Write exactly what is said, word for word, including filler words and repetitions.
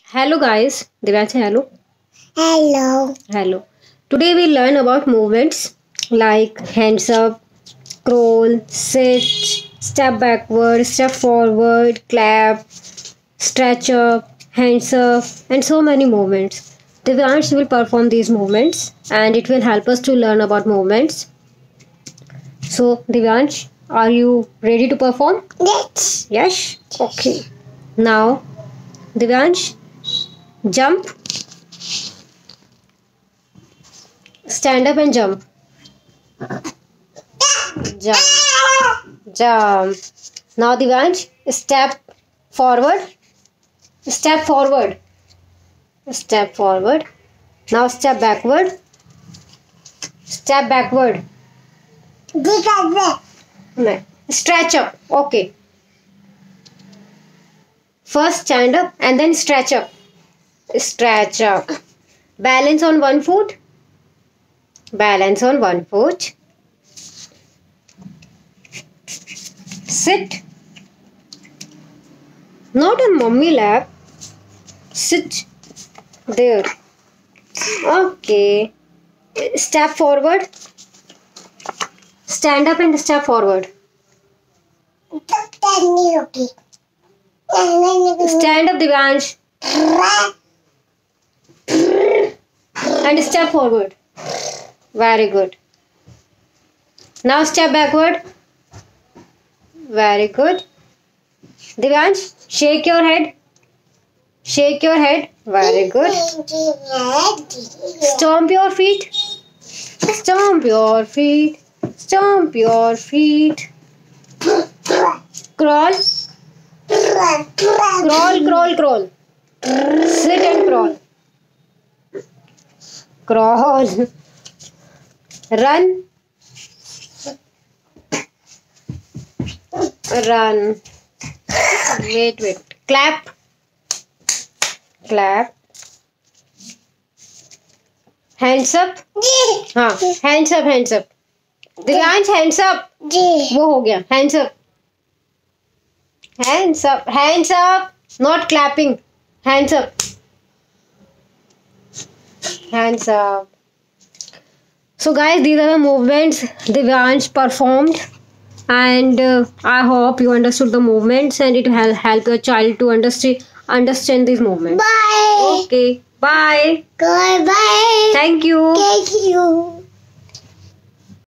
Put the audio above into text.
Hello guys, Divyansh, hello. Hello. Hello. Today we learn about movements like hands up, scroll, sit, step backward, step forward, clap, stretch up, hands up, and so many movements. Divyansh will perform these movements and it will help us to learn about movements. So Divyansh, are you ready to perform? Yes. Yes? Okay. Now, Divyansh, jump, stand up and jump. Jump. Jump. Now Divyansh, step forward. Step forward. Step forward. Now step backward. Step backward. No. Stretch up. Okay. First stand up and then stretch up. Stretch up. Balance on one foot. Balance on one foot. Sit. Not on mommy lap. Sit there. Okay. Step forward. Stand up and step forward. Stand up, Divyansh. And step forward. Very good. Now step backward. Very good. Divyansh, shake your head. Shake your head. Very good. Stomp your feet. Stomp your feet. Stomp your feet. Crawl. Crawl, crawl, crawl. Sit and crawl. Crawl. Run. Run. Wait, wait. Clap. Clap. Hands up. हाँ, hands up, hands up. Divyansh, hands up. वो हो गया. Hands up. Hands up. Hands up. Not clapping. Hands up. Hands up. So guys, these are the movements Divyansh performed, and uh, I hope you understood the movements and it will help your child to understand understand these movements. Bye. Okay. Bye. Goodbye. Thank you. Thank you.